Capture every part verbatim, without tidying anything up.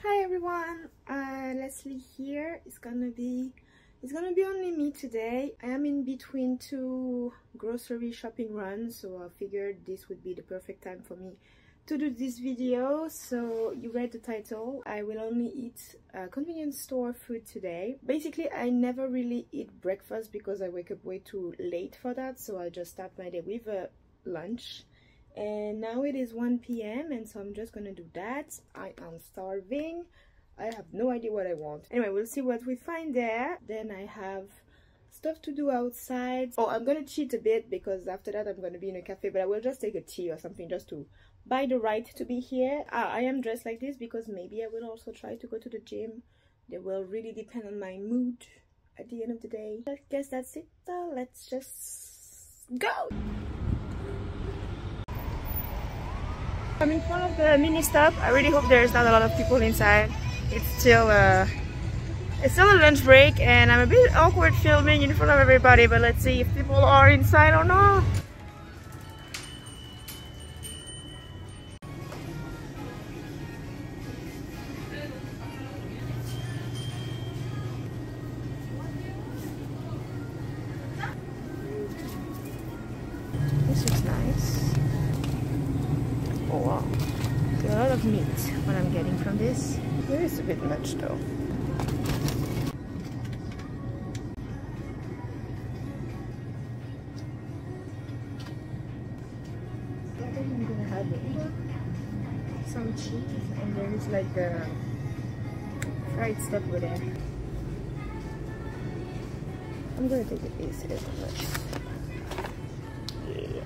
Hi everyone, uh, Leslie here. It's gonna be it's gonna be only me today. I am in between two grocery shopping runs, so I figured this would be the perfect time for me to do this video. So you read the title. I will only eat uh, convenience store food today. Basically, I never really eat breakfast because I wake up way too late for that, so I just start my day with a lunch. And now it is one p m and so I'm just gonna do that. I am starving. I have no idea what I want. Anyway, we'll see what we find there. Then I have stuff to do outside. Oh, I'm gonna cheat a bit because after that I'm gonna be in a cafe, but I will just take a tea or something just to buy the right to be here. Ah, I am dressed like this because maybe I will also try to go to the gym. It will really depend on my mood at the end of the day. I guess that's it. So let's just go. I'm in front of the mini stop. I really hope there's not a lot of people inside. It's still uh, it's still a lunch break and I'm a bit awkward filming in front of everybody, but let's see if people are inside or not. This looks nice. Oh wow, a lot of meat what I'm getting from this. It is a bit much though. I think I'm gonna have some cheese and there is like the fried stuff over there. I'm gonna take a piece, it isn't much. Yeah.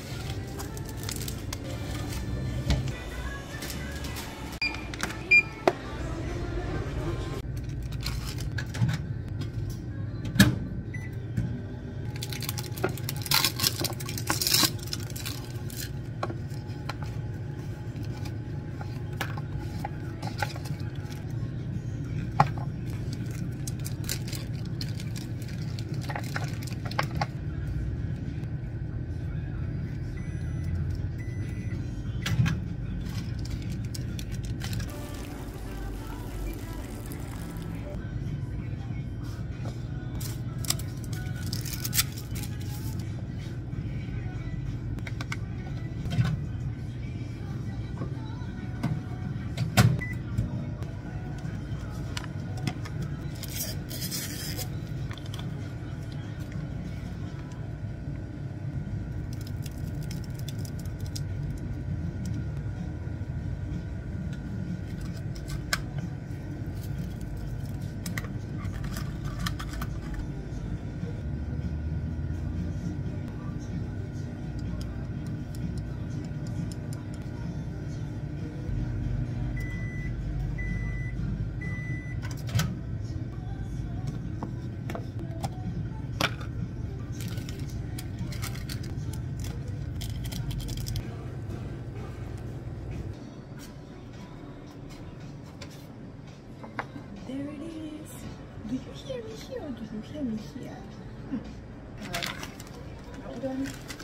There it is. Do you hear me here or do you hear me here? Hmm. Uh, hold on.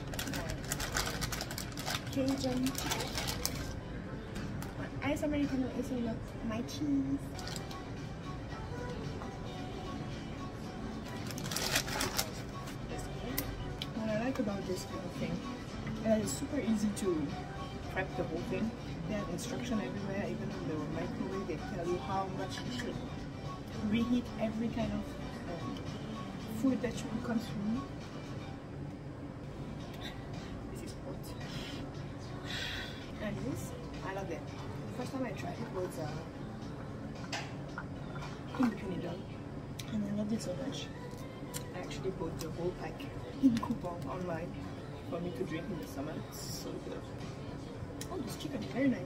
Cajun. Ice Americano is all of my cheese. What I like about this little thing is that it's super easy to prep the whole thing. They have instruction everywhere, even in the microwave they tell you how much you should reheat every kind of um, food that you consume. This is hot. And this, I love it. The first time I tried it was uh, in the Canada, and I loved it so much. I actually bought the whole pack in coupon online for me to drink in the summer. It's so good. Oh, this chicken is very nice.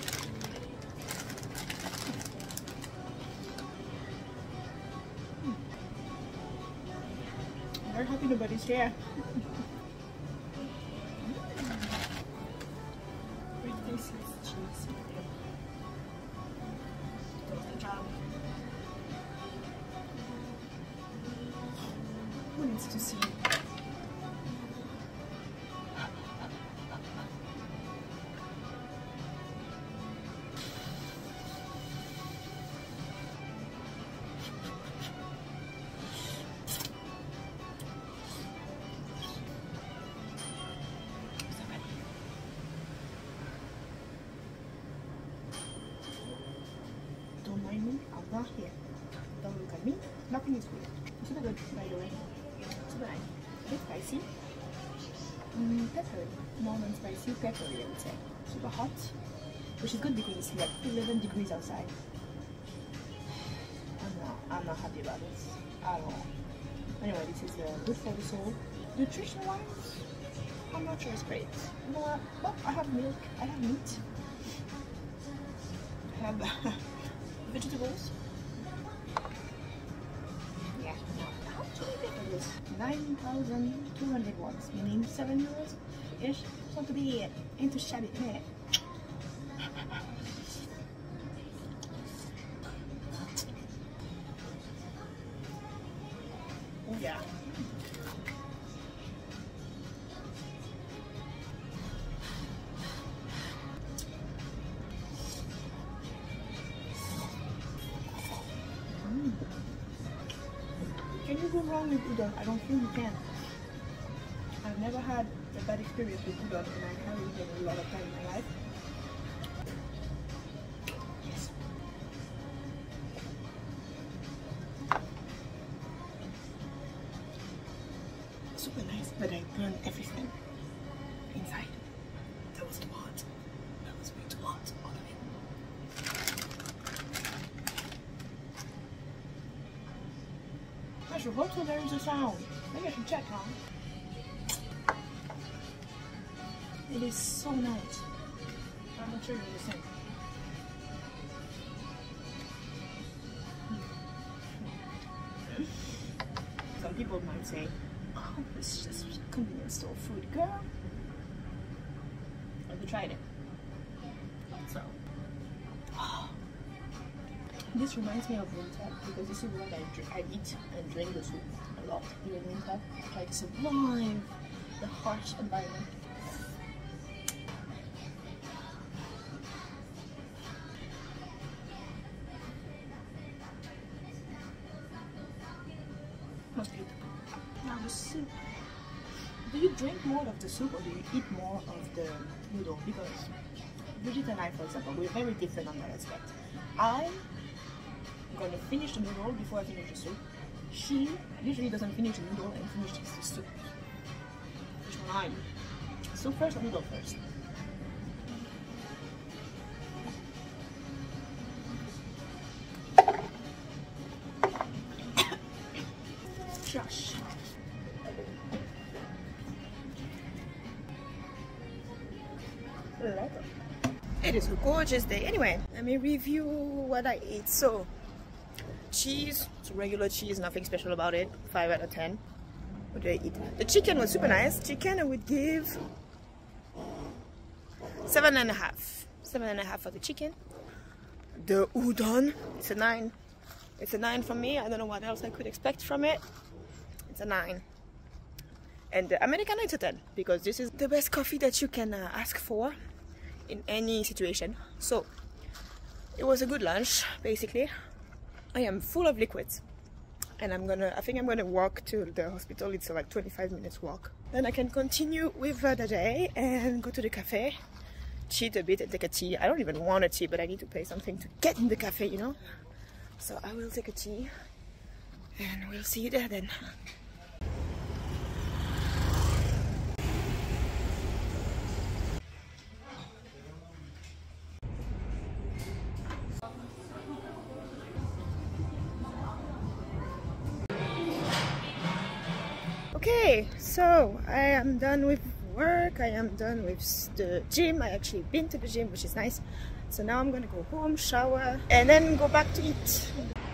Mm. I'm very happy nobody's here. With this is cheese. Toast the job. Who needs to see? not here. Don't look at me. Nothing is weird. It's super good, by the way. Super nice. A bit spicy. Mm, peppery. More than spicy, peppery, I would say. Super hot, which is good because it's like eleven degrees outside. I'm not, I'm not happy about this at all. Anyway, this is uh, good for the soul. Nutrition wise, I'm not sure it's great. But, but I have milk, I have meat, I have vegetables. Yeah, how much do I pay for this? nine thousand two hundred watts, meaning seven euros ish. So to be into shabby, yeah. Oh yeah. Mm. Can you go wrong with udon? I don't think you can. I've never had a bad experience with udon, and I have eaten a lot of time in my life. Yes. Super nice, but I burned everything inside. That was too hot. That was way too hot. All of it. I should hope so there is a sound. Maybe I should check, huh? It is so nice. I'm not sure you understand. Some people might say, oh, it's just convenience store food, girl. Have you tried it? So, oh. This reminds me of winter because this is what I, I eat and drink the soup a lot during winter. I try to survive the harsh environment. Most beautiful. Now the soup. Do you drink more of the soup or do you eat more of the noodle? Because Brigitte and I, for example, we're very different on that aspect. I'm gonna finish the noodle before I finish the soup. She usually doesn't finish the noodle and finishes the soup. Which one I do? Soup first or noodle first? Trash. It is a gorgeous day. Anyway, let me review what I ate. So, cheese, it's regular cheese, nothing special about it. five out of ten. What did I eat? The chicken was super nice. Chicken I would give seven and a half. Seven and a half for the chicken. The udon, it's a nine. It's a nine from me. I don't know what else I could expect from it. It's a nine. And the Americano, it's a ten because this is the best coffee that you can uh, ask for in any situation. So it was a good lunch. Basically, I am full of liquids, and I'm gonna. I think I'm gonna walk to the hospital. It's a, like twenty-five minutes walk. Then I can continue with uh, the day and go to the cafe, cheat a bit and take a tea. I don't even want a tea, but I need to pay something to get in the cafe, you know. So I will take a tea, and we'll see you there then. Okay, so I am done with work, I am done with the gym. I actually been to the gym, which is nice. So now I'm gonna go home, shower, and then go back to eat.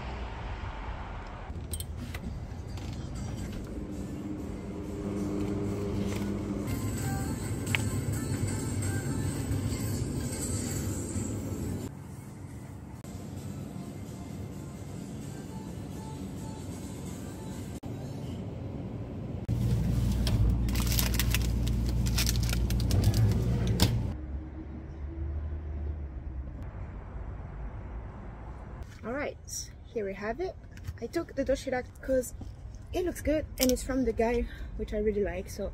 Alright, here we have it. I took the doshirak because it looks good and it's from the guy which I really like, so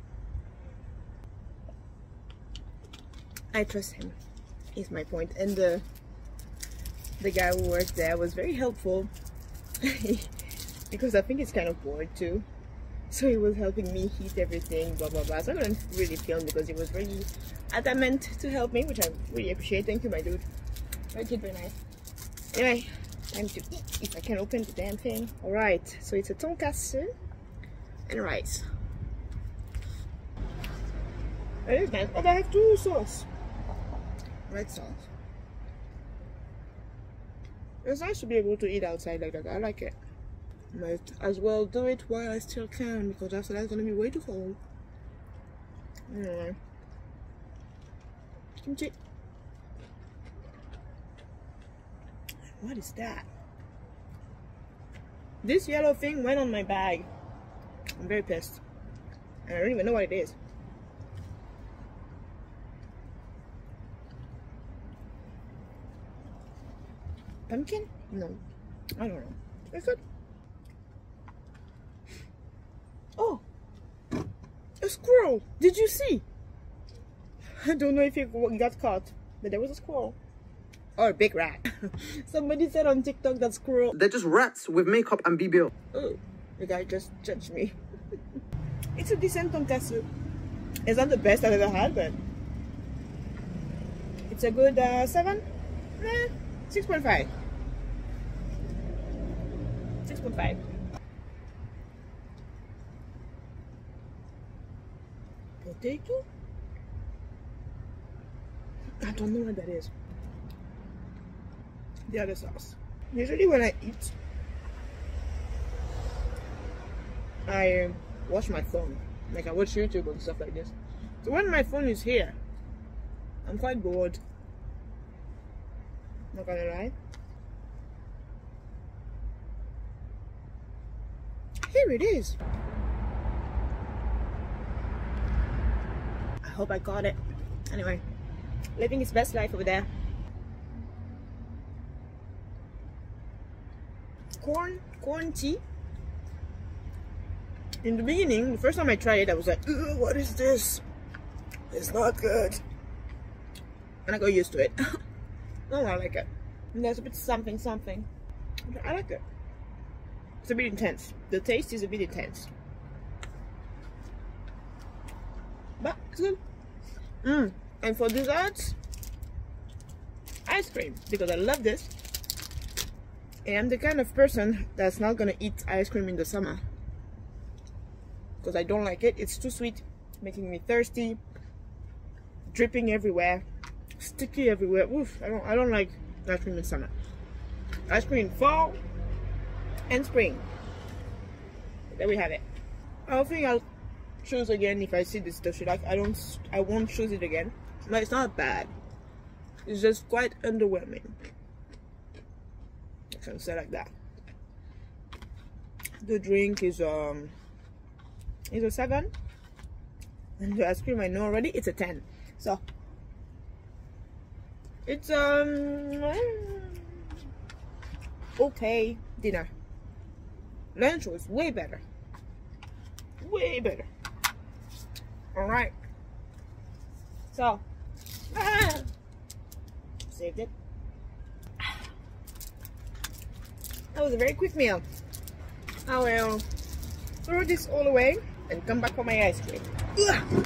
I trust him, is my point. And the the guy who worked there was very helpful because I think he's kind of bored too. So he was helping me heat everything, blah blah blah. So I couldn't really film because he was really adamant to help me, which I really appreciate. Thank you, my dude. Very good, very nice. Anyway, time to eat if I can open the damn thing. Alright, so it's a tonkatsu and rice. It is nice, but I have two sauce. Red sauce. It's nice to be able to eat outside like that. I like it. Might as well do it while I still can, because after that it's gonna be way too cold. Anyway. Kimchi. What is that? This yellow thing went on my bag. I'm very pissed. I don't even know what it is. Pumpkin? No. I don't know. It's good. Oh! A squirrel! Did you see? I don't know if it got caught, but there was a squirrel. Or a big rat. Somebody said on TikTok that squirrel... They're just rats with makeup and B B L. Oh, the guy just judged me. It's a decent tonkatsu. It's not the best I've ever had, but... It's a good uh, seven? Eh, six point five. six point five. Potato? I don't know what that is. The other sauce. Usually when I eat, I uh, watch my phone. Like I watch YouTube and stuff like this. So when my phone is here, I'm quite bored. Not gonna lie. Here it is. I hope I got it. Anyway, living his best life over there. Corn, corn tea. In the beginning, the first time I tried it, I was like, "Ugh, what is this? It's not good." And I got used to it. No, I like it. And there's a bit something, something. I like it. It's a bit intense. The taste is a bit intense. But it's good. Mm. And for desserts, ice cream. Because I love this. And I'm the kind of person that's not gonna eat ice cream in the summer. Because I don't like it. It's too sweet. Making me thirsty. Dripping everywhere. Sticky everywhere. Oof. I don't I don't like ice cream in summer. Ice cream in fall and spring. There we have it. I don't think I'll choose again if I see this Toshirak. I don't I won't choose it again. But it's not bad. It's just quite underwhelming. I can say like that. The drink is um is a seven. And the ice cream I know already, it's a ten. So it's um okay dinner. Lunch was way better. Way better. Alright. So ah, saved it. That was a very quick meal. I will throw this all away and come back for my ice cream. Ugh.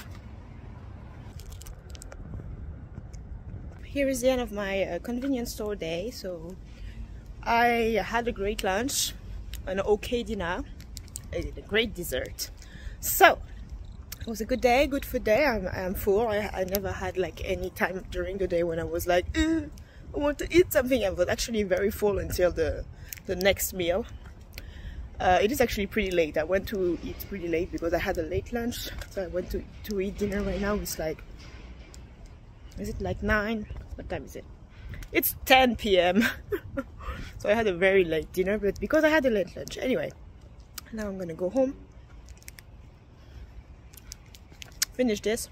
Here is the end of my uh, convenience store day. So I had a great lunch, an okay dinner, a great dessert. So it was a good day, good food day. I'm, I'm full. I, I never had like any time during the day when I was like, I want to eat something. I was actually very full until the the next meal. Uh, it is actually pretty late. I went to eat pretty late because I had a late lunch. So I went to, to eat dinner right now. It's like, is it like nine? What time is it? It's ten p m So I had a very late dinner, but because I had a late lunch. Anyway, now I'm gonna go home, finish this,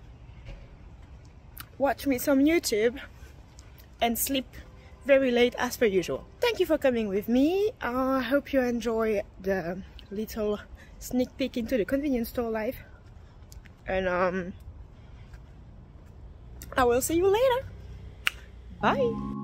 watch me some YouTube, and sleep very late as per usual. Thank you for coming with me. I uh, hope you enjoy the little sneak peek into the convenience store life. And um, I will see you later. Bye.